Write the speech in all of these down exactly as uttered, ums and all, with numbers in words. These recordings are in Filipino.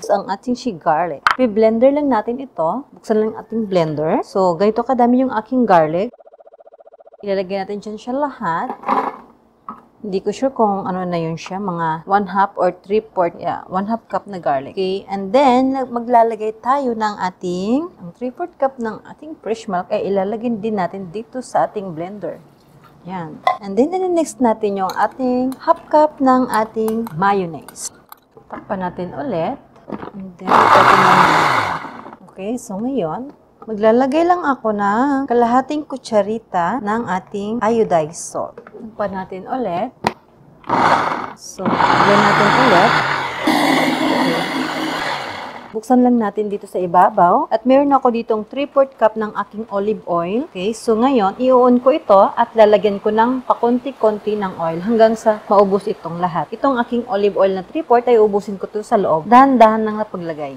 ang ating si garlic. I-blender lang natin ito. Buksan lang ating blender. So, ganito kadami yung aking garlic. Ilalagay natin dyan siya lahat. Hindi ko sure kung ano na yun siya, mga one half or three fourth, yeah, one half cup na garlic. Okay, and then, maglalagay tayo ng ating, ang three fourth cup ng ating fresh milk ay ilalagay din natin dito sa ating blender. Yan. And then, next natin yung ating half cup ng ating mayonnaise. Takpan natin ulit. And then, okay, so ngayon, maglalagay lang ako ng kalahating kutsarita ng ating iodized salt. Takpan natin ulit. So, lagyan natin ulit. Okay. Buksan lang natin dito sa ibabaw. At meron ako ditong three fourth cup ng aking olive oil. Okay, so ngayon, i-on ko ito at lalagyan ko ng pakunti-kunti ng oil hanggang sa maubos itong lahat. Itong aking olive oil na three fourth ay ubusin ko ito sa loob. Dahan-dahan lang na paglagay.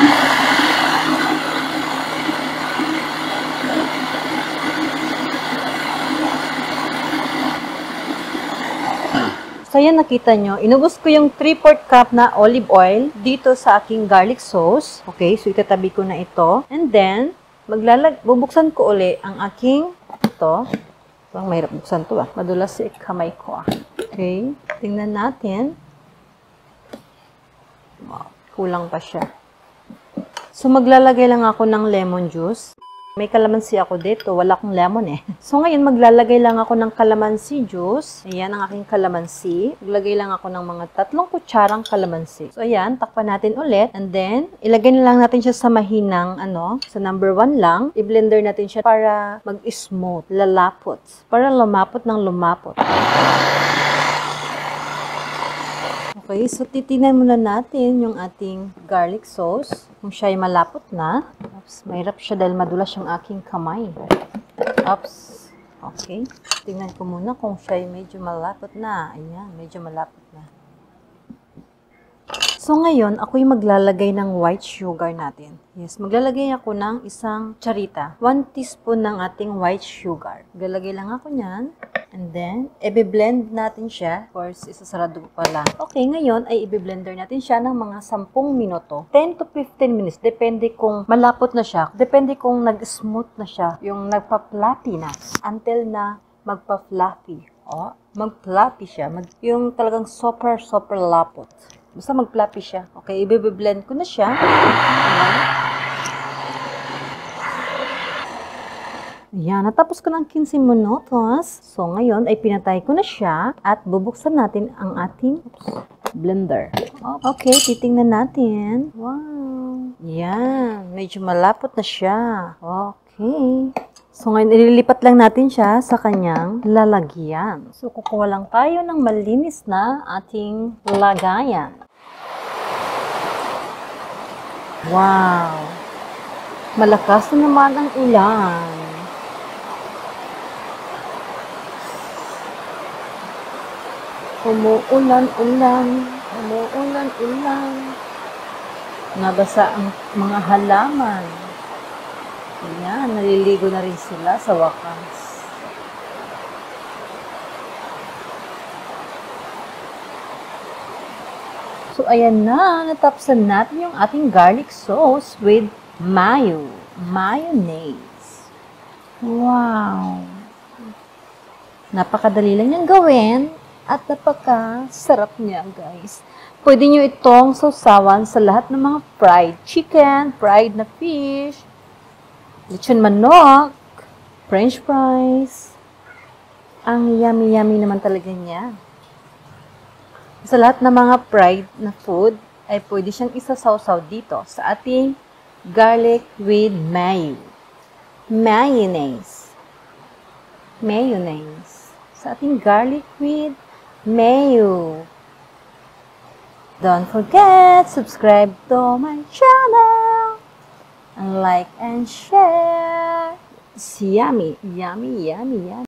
So, yan nakita nyo. Inubos ko yung three fourth cup na olive oil dito sa aking garlic sauce. Okay, so itatabi ko na ito. And then, maglalag, bubuksan ko uli ang aking ito. Parang mahirap buksan to ah. Madulas si kamay ko ah. Okay, tingnan natin. Wow, kulang pa siya. So, maglalagay lang ako ng lemon juice. May kalamansi ako dito. Wala akong lemon eh. So, ngayon, maglalagay lang ako ng kalamansi juice. Ayan ang aking kalamansi. Maglagay lang ako ng mga tatlong kutsarang kalamansi. So, ayan. Takpan natin ulit. And then, ilagay na lang natin siya sa mahinang, ano, sa number one lang. I-blender natin siya para mag-smooth. Lalapot. Para lumapot ng lumapot. Okay, so titinan muna natin yung ating garlic sauce. Kung siya ay malapot na. Oops, mahirap siya dahil madulas yung aking kamay. Oops. Okay. Tingnan ko muna kung siya ay medyo malapot na. Ayan, medyo malapot na. So ngayon, ako'y maglalagay ng white sugar natin. Yes, maglalagay ako ng isang charita. One teaspoon ng ating white sugar. Maglalagay lang ako niyan. And then, i-blend natin siya. Of course, isasarado pa lang. Okay, ngayon ay i-blender natin siya ng mga sampung minuto. ten to fifteen minutes. Depende kung malapot na siya. Depende kung nag-smooth na siya. Yung nagpa-fluffy na. Until na magpa-fluffy. O, mag-fluffy siya. Mag yung talagang super, super lapot. Basta mag-fluffy siya. Okay, i-blend ko na siya. Ayan. Ayan, natapos ko ng fifteen minutos. So, ngayon ay pinatay ko na siya at bubuksan natin ang ating oops, blender. Okay, titingnan natin. Wow. Ayan, medyo malapot na siya. Okay. So, ngayon ililipat lang natin siya sa kanyang lalagyan. So, kukuha lang tayo ng malinis na ating lagayan. Wow. Malakas na naman ang ulan. Umuulan-ulan, umuulan-ulan. Nabasa ang mga halaman. Ayan, naliligo na rin sila sa wakas. So, ayan na. Natapsan natin yung ating garlic sauce with mayo. Mayonnaise. Wow! Napakadali lang niyang gawin. At napaka-sarap niya, guys. Pwede nyo itong sawsawan sa lahat ng mga fried chicken, fried na fish, lechon manok, french fries. Ang yummy-yummy naman talaga niya. Sa lahat ng mga fried na food, ay pwede siyang isasawsaw dito sa ating garlic with mayo. Mayonnaise. Mayonnaise. Sa ating garlic with mayo. Don't forget, subscribe to my channel and like and share. It's yummy, yummy, yummy, yummy.